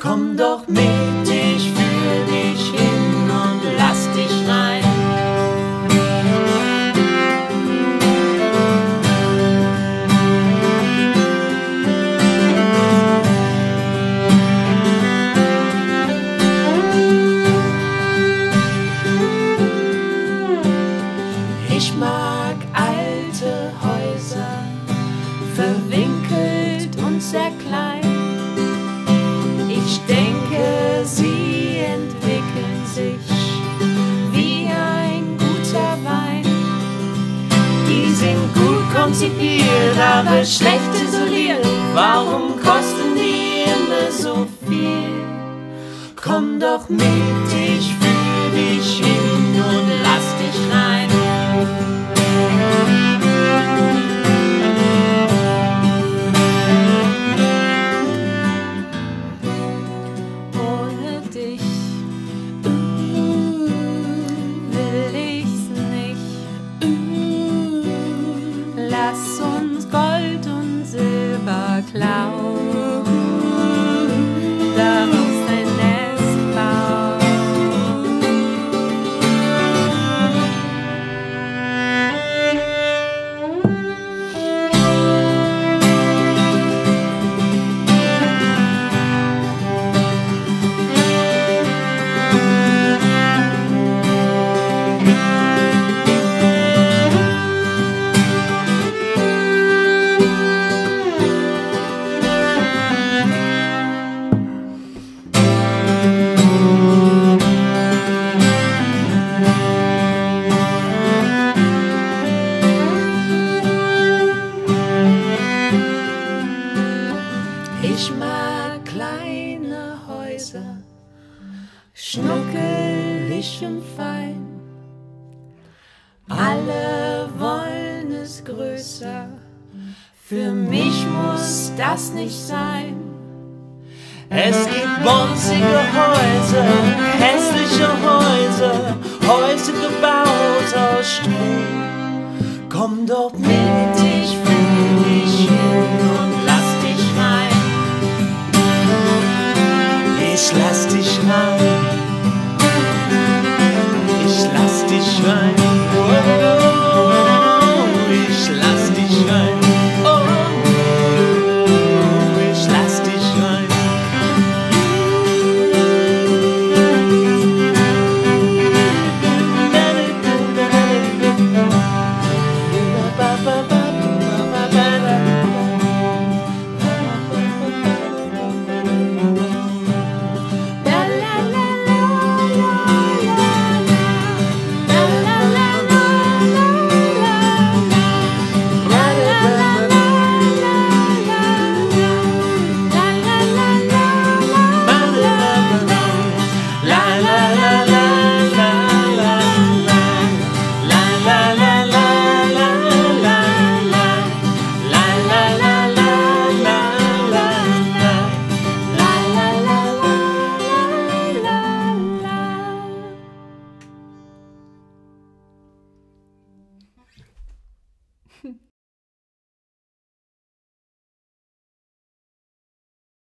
Komm doch mit, ich führ dich hin und lass dich rein. Ich mag alte Häuser, verwinkelt und sehr klein. Ich denke, sie entwickeln sich wie ein guter Wein. Die sind gut konzipiert, aber schlecht isoliert. Warum kosten die immer so viel? Komm doch mit, ich führ dich hin und lass dich rein. Ohne dich will ich's nicht. Lass uns Gold und Silber klauen, daraus ein Nest bauen. Ich mag kleine Häuser, schnuckelig und fein. Alle wollen es größer, für mich muss das nicht sein. Es gibt bonzige Häuser, hässliche Häuser, Häuser gebaut aus Stroh. Komm doch mit, ich führ dich hin und lass dich rein. Ich lass dich rein. Ich lass dich rein. Oh, ich lass dich rein. Oh, ich lass dich rein. La la la